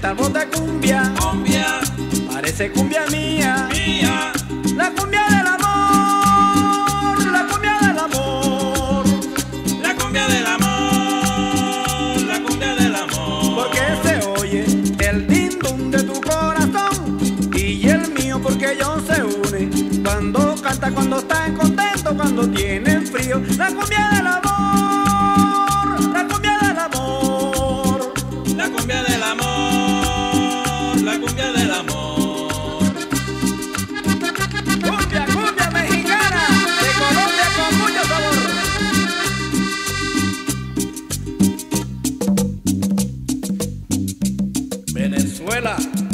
esta voz de cumbia, cumbia, parece cumbia mía, mía, la cumbia del amor, la cumbia del amor, la cumbia del amor, la cumbia del amor. porque se oye el din dum de tu corazón y el mío porque ellos se unen cuando canta, cuando están contentos, cuando tienen frío, la cumbia del amor, la cumbia del amor, La cumbia del amor, la cumbia del amor. cumbia, cumbia mexicana de Colombia con mucho sabor. Venezuela.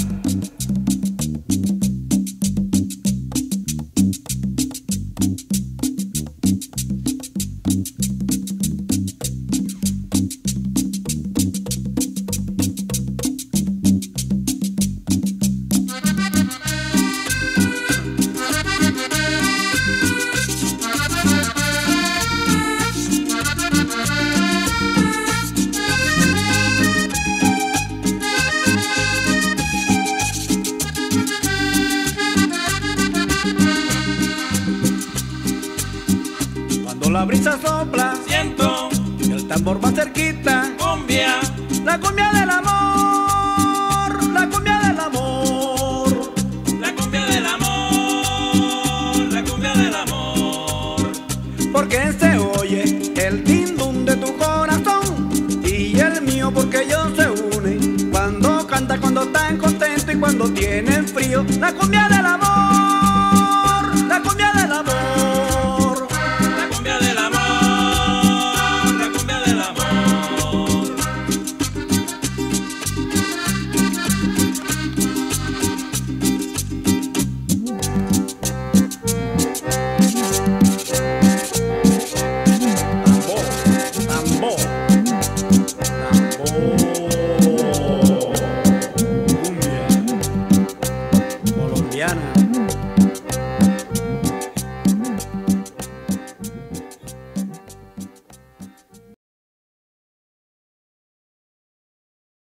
Cuando la brisa sopla, Siento y el tambor va cerquita, cumbia, la cumbia del amor, la cumbia del amor, la cumbia del amor, la cumbia del amor. porque se oye el din dum de tu corazón y el mío porque ellos se unen cuando cantan, cuando están contentos y cuando tienen frío, la cumbia del amor.